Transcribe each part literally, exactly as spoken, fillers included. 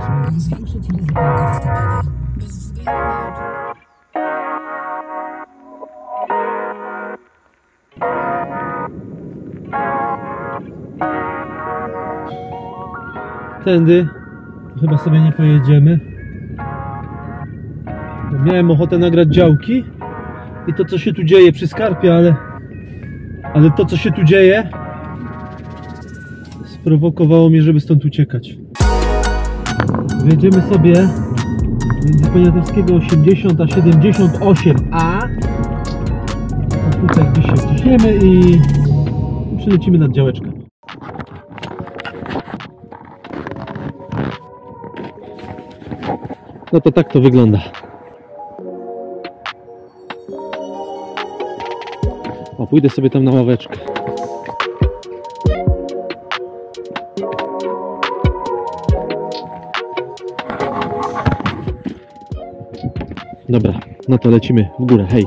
które mogą zwiększyć ryzyko wystąpienia. Bez względu na... Tędy to chyba sobie nie pojedziemy. Miałem ochotę nagrać działki i to, co się tu dzieje przy skarpie, ale ale to, co się tu dzieje, sprowokowało mnie, żeby stąd uciekać. Wjedziemy sobie między Poniatowskiego osiemdziesiąt a siedemdziesiąt osiem A. A tutaj gdzieś się wciśniemy i przylecimy nad działeczkę. No to tak to wygląda. O, pójdę sobie tam na ławeczkę. Dobra, no to lecimy w górę, hej!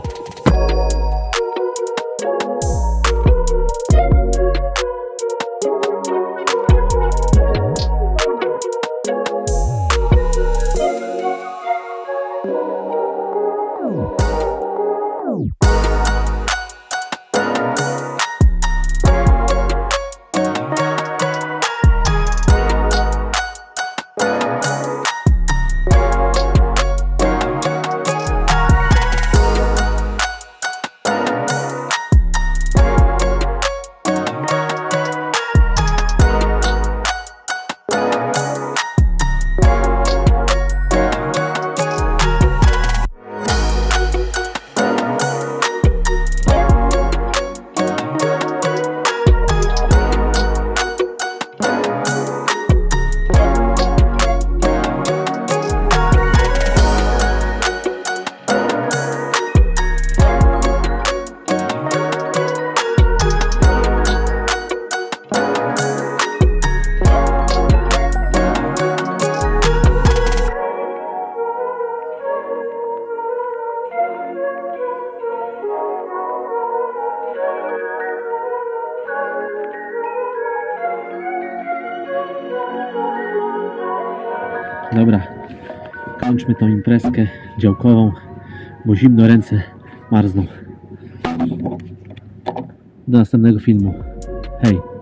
Dobra, kończmy tą imprezkę działkową, bo zimno, ręce marzną. Do następnego filmu. Hej!